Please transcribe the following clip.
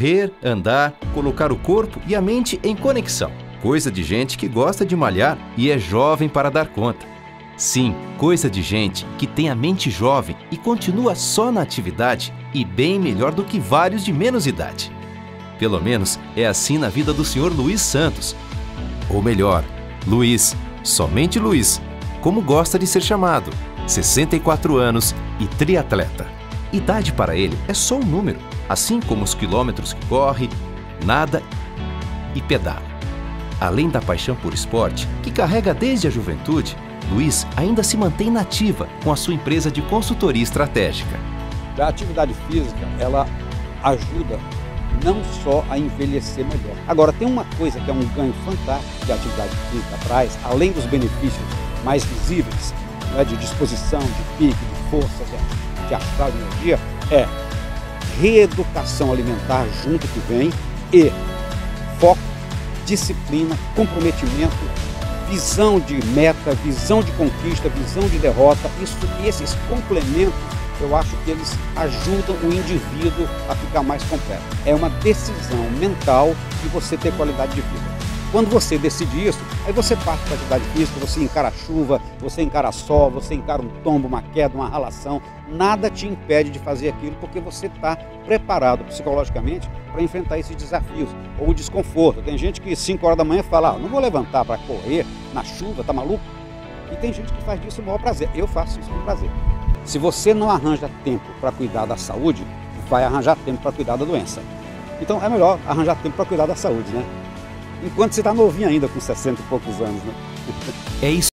correr, andar, colocar o corpo e a mente em conexão. Coisa de gente que gosta de malhar e é jovem para dar conta. Sim, coisa de gente que tem a mente jovem e continua só na atividade e bem melhor do que vários de menos idade. Pelo menos é assim na vida do Sr. Luiz Santos. Ou melhor, Luiz, somente Luiz, como gosta de ser chamado, 64 anos e triatleta. Idade para ele é só um número, assim como os quilômetros que corre, nada e pedala. Além da paixão por esporte, que carrega desde a juventude, Luiz ainda se mantém nativa com a sua empresa de consultoria estratégica. A atividade física, ela ajuda não só a envelhecer melhor. Agora, tem uma coisa que é um ganho fantástico que a atividade física traz, além dos benefícios mais visíveis, né, de disposição, de pique, de força, de astral, de energia, é reeducação alimentar junto que vem e foco, disciplina, comprometimento, visão de meta, visão de conquista, visão de derrota. Esses complementos, eu acho que eles ajudam o indivíduo a ficar mais completo. É uma decisão mental de você ter qualidade de vida. Quando você decide isso, aí você parte para a atividade física, você encara a chuva, você encara sol, você encara um tombo, uma queda, uma ralação. Nada te impede de fazer aquilo porque você está preparado psicologicamente para enfrentar esses desafios ou o desconforto. Tem gente que 5 horas da manhã fala, não vou levantar para correr na chuva, tá maluco? E tem gente que faz disso o maior prazer. Eu faço isso com prazer. Se você não arranja tempo para cuidar da saúde, vai arranjar tempo para cuidar da doença. Então é melhor arranjar tempo para cuidar da saúde, né? Enquanto você está novinho ainda, com 60 e poucos anos, né? É isso.